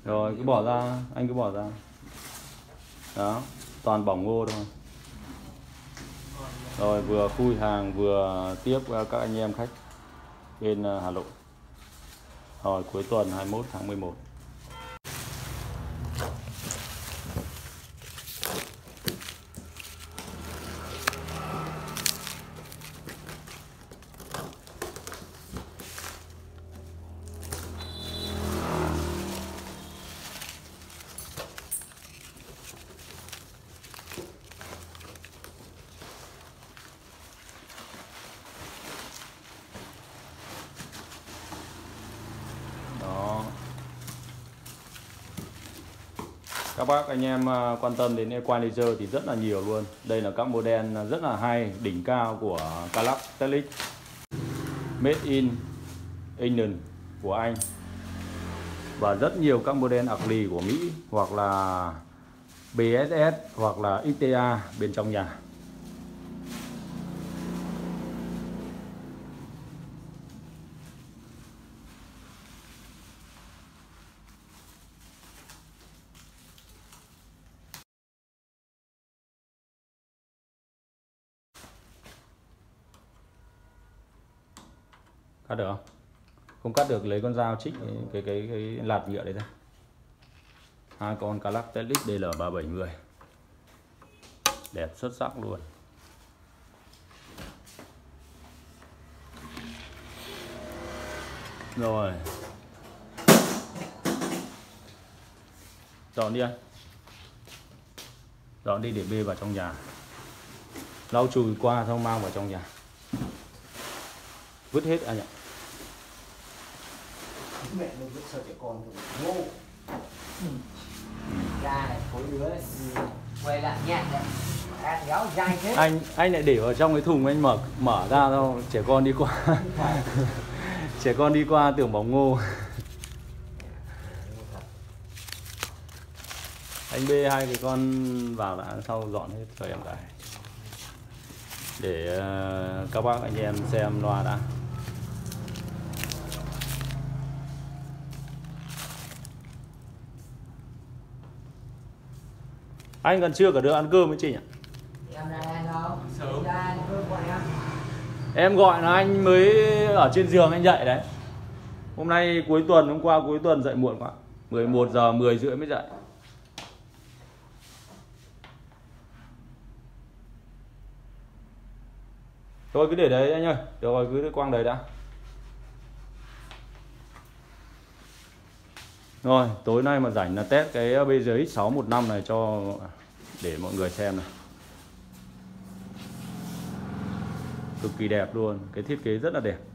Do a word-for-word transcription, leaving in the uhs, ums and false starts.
Rồi cứ bỏ ra, anh cứ bỏ ra. Đó, toàn bỏng ngô thôi. Rồi vừa khui hàng vừa tiếp các anh em khách bên Hà Nội. Rồi cuối tuần hai mươi mốt tháng mười một. Đó. Các bác anh em quan tâm đến equalizer thì rất là nhiều luôn. Đây là các model rất là hay, đỉnh cao của Calac Telix, Made in England của Anh. Và rất nhiều các model ugly của Mỹ hoặc là bê ét ét hoặc là ích tê a bên trong nhà. Cắt được không? Không cắt được lấy con dao trích cái cái cái, cái lạt nhựa đấy ra. Hai con Calac Telix D L ba bảy mươi. Đẹp xuất sắc luôn. Rồi. Dọn đi anh. Dọn đi để bê vào trong nhà. Lau chùi qua xong mang vào trong nhà. Vứt hết anh ạ. Mẹ nó vứt sợ trẻ con ngô. Ra này khối đứa này quay lại nhẹ đấy. Ăn gáo dai thế. Anh anh lại để vào trong cái thùng anh mở mở ra đâu, trẻ con đi qua. Trẻ con đi qua tưởng bóng ngô. Anh bê hai cái con vào đã, sau dọn hết cho em lại. Để uh, các bác anh em xem loa đã. Anh còn chưa cả đứa ăn cơm với chị nhỉ? Em đang ăn đâu? Sớm. Ra cơm gọi em. Em gọi là anh mới ở trên giường anh dậy đấy. Hôm nay cuối tuần, hôm qua cuối tuần dậy muộn quá. mười một giờ mười rưỡi mới dậy. Thôi cứ để đấy anh ơi. Được rồi, cứ quăng đấy đã. Rồi, tối nay mà rảnh là test cái bê giê ích sáu một năm này cho để mọi người xem này. Cực kỳ đẹp luôn, cái thiết kế rất là đẹp.